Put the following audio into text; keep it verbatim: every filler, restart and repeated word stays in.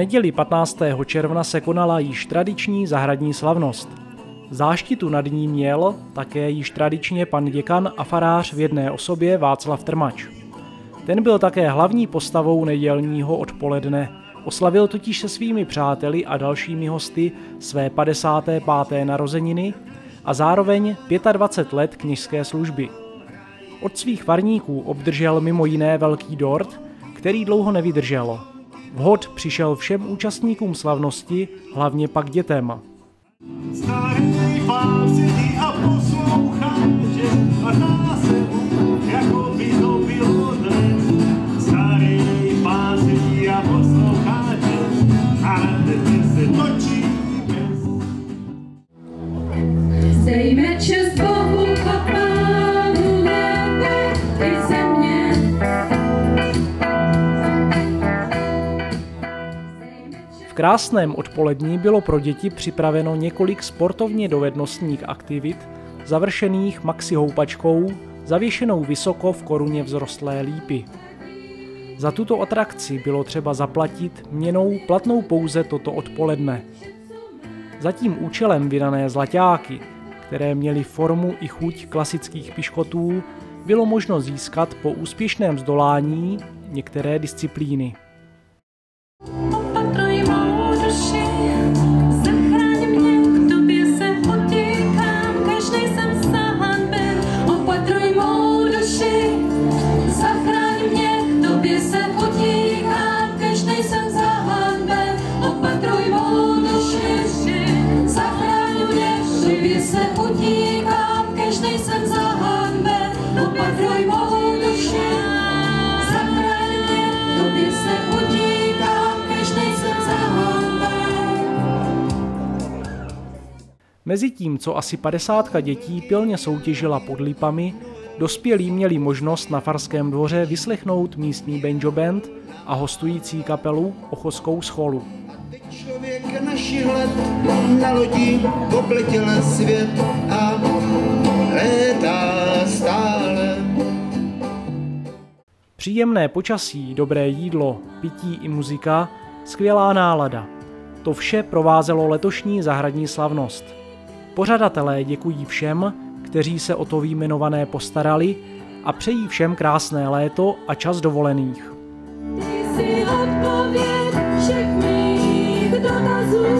neděli patnáctého června se konala již tradiční zahradní slavnost. Záštitu nad ní měl také již tradičně pan děkan a farář v jedné osobě Václav Trmač. Ten byl také hlavní postavou nedělního odpoledne. Oslavil totiž se svými přáteli a dalšími hosty své padesáté páté narozeniny a zároveň dvacet pět let kněžské služby. Od svých farníků obdržel mimo jiné velký dort, který dlouho nevydržel. Vhod přišel všem účastníkům slavnosti, hlavně pak dětem. Starý pán sedí a poslouchá, že vrtá se mu, jako by to bylo dnes. Starý pán sedí a poslouchá, že a dnes se točí bez. Zdejme čest Bohu a Pánu nebe i země. V krásném odpolední bylo pro děti připraveno několik sportovně dovednostních aktivit, završených maxi houpačkou, zavěšenou vysoko v koruně vzrostlé lípy. Za tuto atrakci bylo třeba zaplatit měnou platnou pouze toto odpoledne. Za tím účelem vydané zlaťáky, které měly formu i chuť klasických piškotů, bylo možno získat po úspěšném zdolání některé disciplíny. Mezitím, co asi padesátka dětí pilně soutěžila pod lipami, dospělí měli možnost na farském dvoře vyslechnout místní banjo band a hostující kapelu Ochoskou scholu. Člověk našich let na lodi obletěl svět a létá stále. Příjemné počasí, dobré jídlo, pití i muzika, skvělá nálada. To vše provázelo letošní zahradní slavnost. Pořadatelé děkují všem, kteří se o to vyjmenované postarali a přejí všem krásné léto a čas dovolených. Ty jsi odpověď všech mých dotazů.